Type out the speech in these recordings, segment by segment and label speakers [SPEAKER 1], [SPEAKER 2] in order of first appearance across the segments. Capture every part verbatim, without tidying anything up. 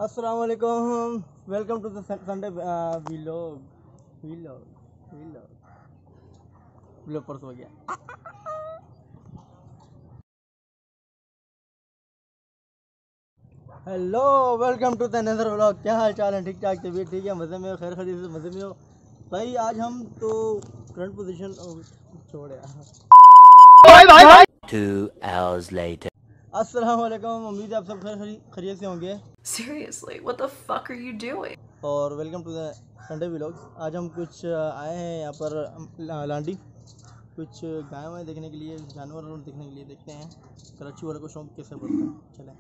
[SPEAKER 1] अस्सलाम वालेकुम, welcome to the Sunday vlog vlog vlog bloopers हो गया। Hello, welcome to the another vlog. क्या हाल चाल है? ठीक ठाक, तबीयत ठीक है, मज़े में हो, खैर खरीद से मज़े में हो भाई। आज हम तो करंट पोजीशन छोड़ यार।
[SPEAKER 2] Two hours later.
[SPEAKER 1] अस्सलाम वालेकुम, उम्मीद है आप सब खैर खैरियत से होंगे।
[SPEAKER 3] Seriously, what the fuck are you doing?
[SPEAKER 1] और welcome to the Sunday vlogs. आज हम कुछ आए हैं यहाँ पर लांडी, कुछ गाय वाय देखने के लिए, जानवर देखने के लिए। देखते हैं कराची वालों को शौक कैसे पड़ता है। चलें।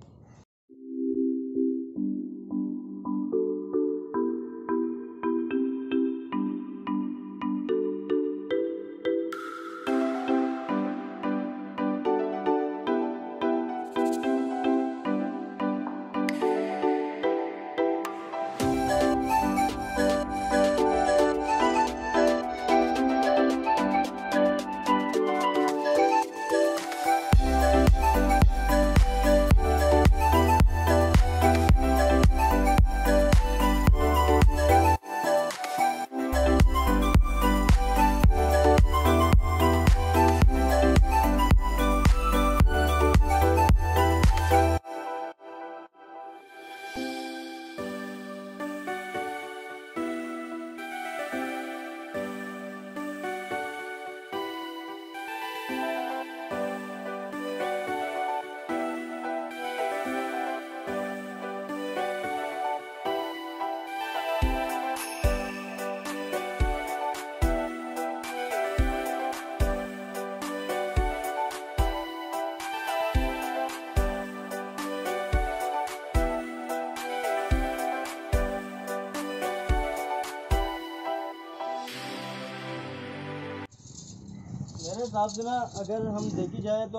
[SPEAKER 1] मेरे हिसाब से ना, अगर हम देखी जाए तो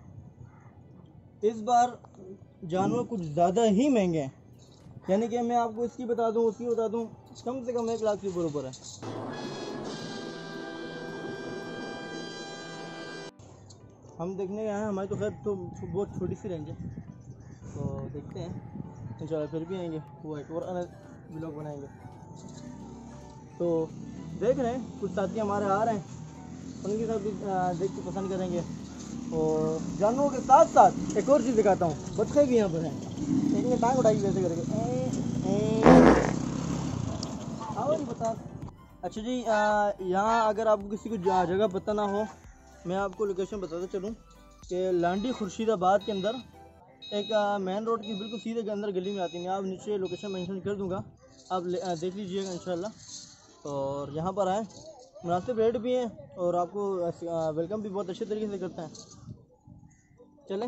[SPEAKER 1] इस बार जानवर कुछ ज़्यादा ही महंगे हैं। यानी कि मैं आपको इसकी बता दूं, उसकी बता दूं, कम से कम एक लाख के बराबर है। हम देखने गए हैं, हमारी तो खैर तो बहुत छोटी सी रेंज है, तो देखते हैं इंशाल्लाह फिर भी आएंगे, वो एक और अलग व्लॉग बनाएंगे। तो देख रहे हैं कुछ साथी हमारे आ रहे हैं, उनके साथ भी देख के पसंद करेंगे। और जानवरों के साथ साथ एक और चीज़ दिखाता हूँ, बच्चे भी यहाँ पर हैं। एक ने टांग उठाई वैसे करके और बता। अच्छा जी, यहाँ अगर आपको किसी को जगह पता ना हो, मैं आपको लोकेशन बताता चलूँ कि लांडी खुर्शीदाबाद के अंदर एक मेन रोड की बिल्कुल सीधे के अंदर गली में आती है। मैं आप नीचे लोकेशन मेंशन कर दूँगा, आप देख लीजिएगा इंशाल्लाह। और यहाँ पर आए, मुनासिब रेट भी हैं और आपको वेलकम भी बहुत अच्छे तरीके से करते हैं। चलें।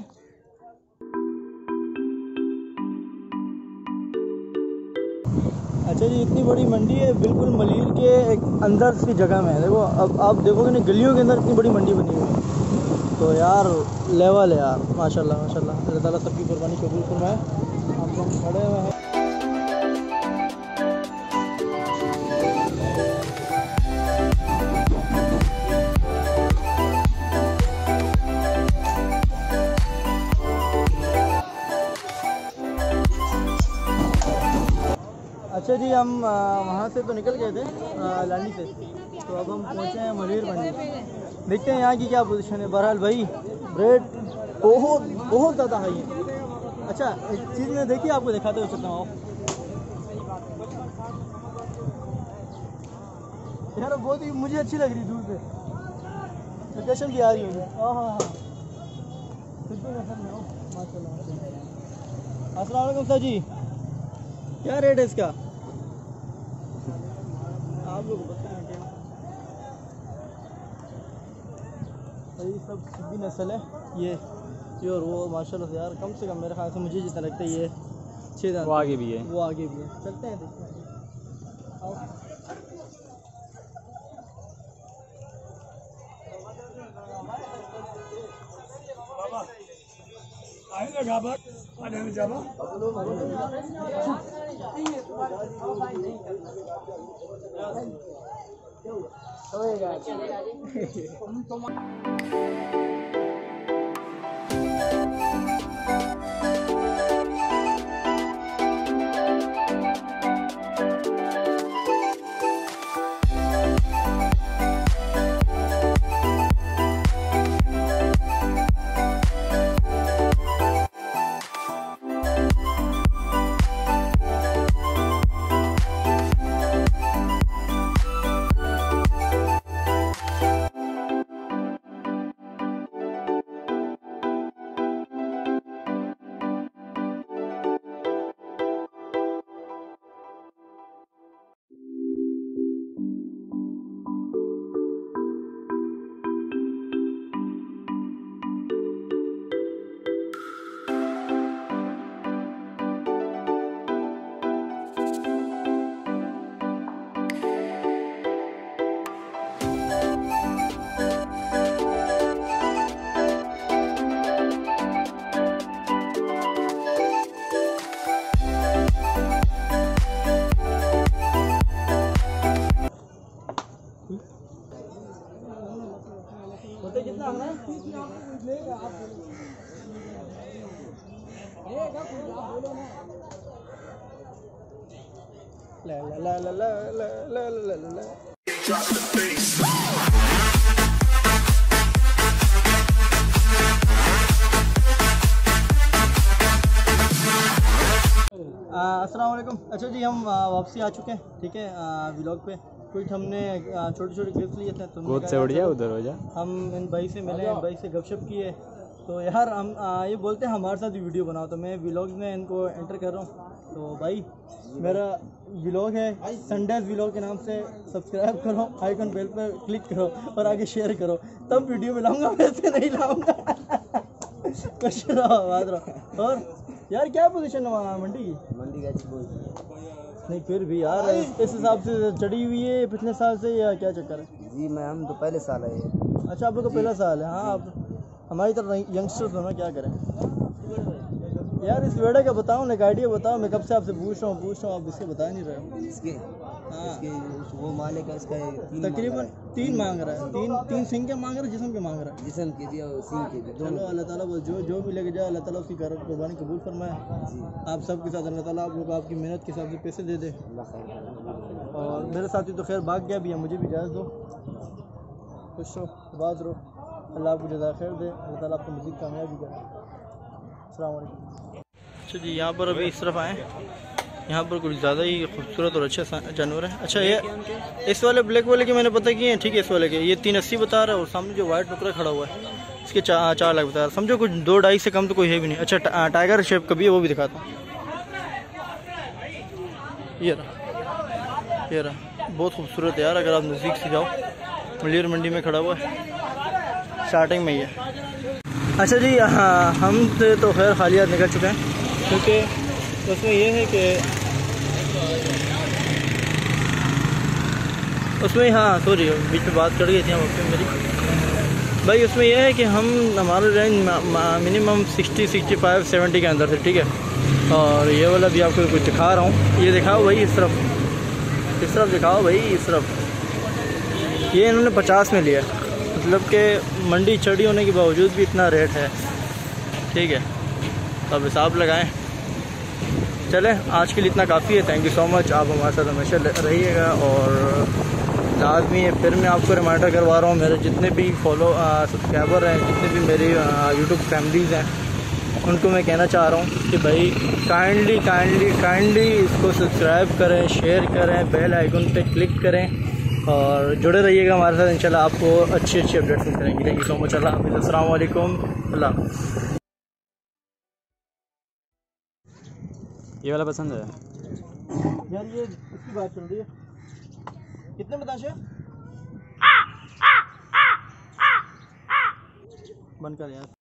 [SPEAKER 1] अच्छा जी, इतनी बड़ी मंडी है, बिल्कुल मलीर के एक अंदर की जगह में है। देखो, अब आप देखोगे ना, गलियों के अंदर इतनी बड़ी मंडी बनी हुई है, तो यार लेवल है यार, माशाल्लाह माशाल्लाह। अल्लाह ताला सबकी कुर्बानी कबूल फरमाए। आप लोग खड़े हुए हैं। अच्छा जी, हम वहाँ से तो निकल गए थे लांडी से, तो अब हम पहुँचे हैं मलीर मंडी। देखते हैं यहाँ की क्या पोजीशन है। बहरहाल भाई, रेट बहुत बहुत ज़्यादा हाई है। अच्छा, एक चीज़ मैं देखिए आपको दिखाते हुए चलता हूँ यार, बहुत ही मुझे अच्छी लग रही दूर से, लोकेशन भी आ रही होगी। हाँ हाँ हाँ, माशाल्लाह। अस्सलाम वालेकुम सर जी, क्या रेट है इसका? आप लोग बताएं क्या? भाई सब सिद्धी नस्ल है ये ये और वो, माशाल्लाह से यार। कम से कम मेरे ख्याल से मुझे जितना लगता है ये छः दांत, वो आगे भी है, वो आगे भी है। चलते हैं, देखते हैं। ला ला ला ला ला ला ला ला ला। अस्सलाम वालेकुम। अच्छा जी, हम आ, वापसी आ चुके हैं, ठीक है, व्लॉग पे। कुछ हमने छोटे छोटे क्लिप्स लिए थे, तो
[SPEAKER 4] गोद से उड़ जा, उधर हो जा।
[SPEAKER 1] हम इन भाई से मिले, इन भाई से गपशप किए। तो यार हम आ, ये बोलते हैं हमारे साथ भी वीडियो बनाओ, तो मैं व्लॉग में इनको एंटर कर रहा हूँ। तो भाई मेरा व्लॉग है संडेज व्लॉग के नाम से, सब्सक्राइब करो, आइकन बेल पर क्लिक करो और आगे शेयर करो, तब वीडियो में लाऊंगा, वैसे नहीं लाऊंगा। कुछ रहो, बात रहो। और यार क्या पोजीशन है मंडी की?
[SPEAKER 5] मंडी का अच्छी बोलती है
[SPEAKER 1] नहीं फिर भी यार इस हिसाब से चढ़ी हुई है पिछले साल से, या क्या चक्कर है?
[SPEAKER 5] जी मैं हम तो पहले साल आए।
[SPEAKER 1] अच्छा, आप लोग का पहला साल है। हाँ, आप हमारी तरह यंगस्टर्स हो ना, क्या करें यार। इस वेड़ा का बताओ ना, एक आइडिया बताओ। मैं कब से आपसे पूछ रहा हूँ पूछ रहा हूँ आप इसके बता नहीं रहे हो।
[SPEAKER 5] इसके
[SPEAKER 1] हाँ,
[SPEAKER 5] इसके वो माले का इसका तीन
[SPEAKER 1] तकरीबन तीन मांग रहा है। तीन तीन सिंह के मांग रहा है, जिस्म के मांग रहा है।
[SPEAKER 5] जिस्म के भी और सींग के भी
[SPEAKER 1] चलो,
[SPEAKER 5] दोनों।
[SPEAKER 1] अल्लाह ताला वो जो जो भी लेके जाए, अल्लाह ताला उसकी कुर्बानी कबूल फरमाए।
[SPEAKER 5] जी
[SPEAKER 1] आप सबके साथ अल्लाह ताला आप लोग आपकी मेहनत के हिसाब से पैसे दे दे।
[SPEAKER 5] अल्लाह खैर करे।
[SPEAKER 1] और मेरे साथी तो खैर भाग गया भी है, मुझे भी इजाज़त दो। खुश रहो, बाज रहो, अल्लाह आपको जज़ा खैर दे, अल्लाह ताला आपको मज़ीद कामयाबी करे। अस्सलाम वालेकुम। अच्छा जी, यहाँ पर अभी इस तरफ आए, यहाँ पर कुछ ज़्यादा ही खूबसूरत और अच्छे जानवर है। अच्छा, ये इस वाले ब्लैक वाले के मैंने पता किए हैं, ठीक है, इस वाले के ये तीन अस्सी बता रहा है, और सामने जो वाइट बकरा खड़ा हुआ है इसके चार चार लाख बता रहा है। समझो कुछ दो ढाई से कम तो कोई है भी नहीं। अच्छा, टा, टाइगर शेप कभी है, वो भी दिखाता हूँ। ये रहा, ये रहा, बहुत खूबसूरत है यार। अगर आप नज़दीक से जाओ, मलियर मंडी में खड़ा हुआ है, स्टार्टिंग में ही है। अच्छा जी, हाँ, हम तो खैर खाली हाथ निकल चुके हैं, क्योंकि उसमें यह है कि उसमें, हाँ सॉरी बीच में बात चढ़ गई थी हम मेरी भाई। उसमें यह है कि हम हमारा range minimum sixty sixty five seventy के अंदर थे, ठीक है। और ये वाला भी आपको कुछ दिखा रहा हूँ, ये दिखाओ भाई, इस तरफ इस तरफ दिखाओ भाई, इस तरफ। ये इन्होंने पचास में लिया, मतलब कि मंडी चढ़ी होने के बावजूद भी इतना रेट है, ठीक है। तो अब हिसाब लगाएं। चलें, आज के लिए इतना काफ़ी है। थैंक यू सो मच, आप हमारे साथ हमेशा रहिएगा। और लाजमी है, फिर मैं आपको रिमाइंडर करवा रहा हूँ, मेरे जितने भी फॉलो सब्सक्राइबर हैं, जितने भी मेरी यूट्यूब फैमिलीज़ हैं, उनको मैं कहना चाह रहा हूँ कि भाई काइंडली काइंडली काइंडली इसको सब्सक्राइब करें, शेयर करें, बेल आइकन पे क्लिक करें और जुड़े रहिएगा हमारे साथ। इंशाल्लाह आपको अच्छी अच्छी अपडेट्स मिलती रहेंगी। Thank you so much. अल्लाह हाफ़िज़। अस्सलाम वालेकुम। अल्लाह।
[SPEAKER 4] ये वाला पसंद है
[SPEAKER 1] यार, ये इसकी बात चल रही है, कितने बताशे बंद कर यार।